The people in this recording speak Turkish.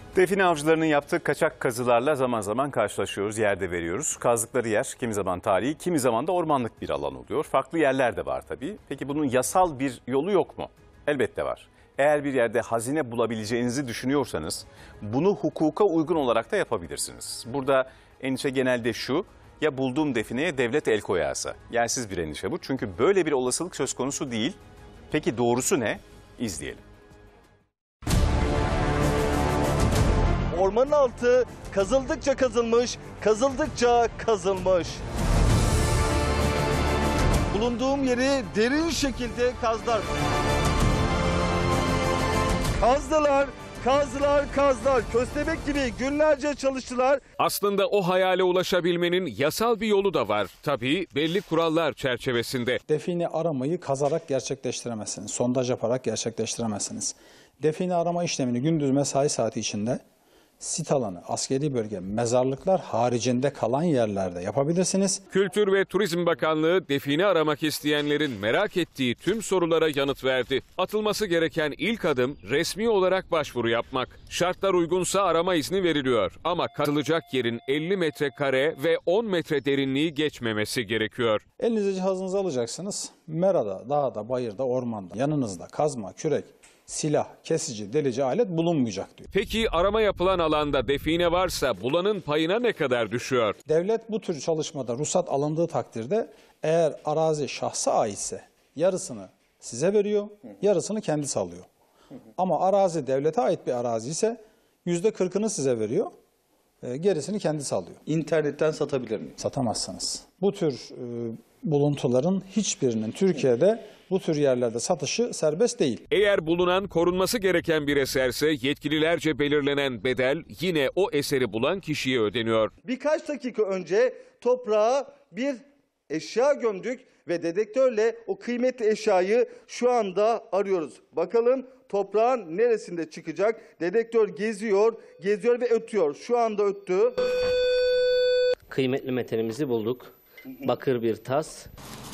Define avcılarının yaptığı kaçak kazılarla zaman zaman karşılaşıyoruz, yerde veriyoruz. Kazdıkları yer kimi zaman tarihi, kimi zaman da ormanlık bir alan oluyor. Farklı yerler de var tabii. Peki bunun yasal bir yolu yok mu? Elbette var. Eğer bir yerde hazine bulabileceğinizi düşünüyorsanız bunu hukuka uygun olarak da yapabilirsiniz. Burada endişe genelde şu: ya bulduğum defineye devlet el koyarsa? Yersiz bir endişe bu, çünkü böyle bir olasılık söz konusu değil. Peki doğrusu ne? İzleyelim. Ormanın altı kazıldıkça kazılmış, kazıldıkça kazılmış. Bulunduğum yeri derin şekilde kazdılar. Kazdılar. Köstebek gibi günlerce çalıştılar. Aslında o hayale ulaşabilmenin yasal bir yolu da var. Tabii belli kurallar çerçevesinde. Define aramayı kazarak gerçekleştiremezsiniz. Sondaj yaparak gerçekleştiremezsiniz. Define arama işlemini gündüz mesai saati içinde sit alanı, askeri bölge, mezarlıklar haricinde kalan yerlerde yapabilirsiniz. Kültür ve Turizm Bakanlığı define aramak isteyenlerin merak ettiği tüm sorulara yanıt verdi. Atılması gereken ilk adım resmi olarak başvuru yapmak. Şartlar uygunsa arama izni veriliyor ama kazılacak yerin 50 metrekare ve 10 metre derinliği geçmemesi gerekiyor. Elinize cihazınızı alacaksınız. Merada, dağda, bayırda, ormanda, yanınızda kazma, kürek, silah, kesici, delici alet bulunmayacak diyor. Peki arama yapılan alanda define varsa bulanın payına ne kadar düşüyor? Devlet bu tür çalışmada ruhsat alındığı takdirde eğer arazi şahsa aitse yarısını size veriyor, yarısını kendisi alıyor. Ama arazi devlete ait bir arazi ise %40'ını size veriyor, gerisini kendisi alıyor. İnternetten satabilir miyim? Satamazsınız. Bu tür buluntuların hiçbirinin Türkiye'de bu tür yerlerde satışı serbest değil. Eğer bulunan korunması gereken bir eserse yetkililerce belirlenen bedel yine o eseri bulan kişiye ödeniyor. Birkaç dakika önce toprağa bir eşya gömdük ve dedektörle o kıymetli eşyayı şu anda arıyoruz. Bakalım toprağın neresinde çıkacak? Dedektör geziyor ve ötüyor. Şu anda öttü. Kıymetli metalimizi bulduk. Bakır bir tas.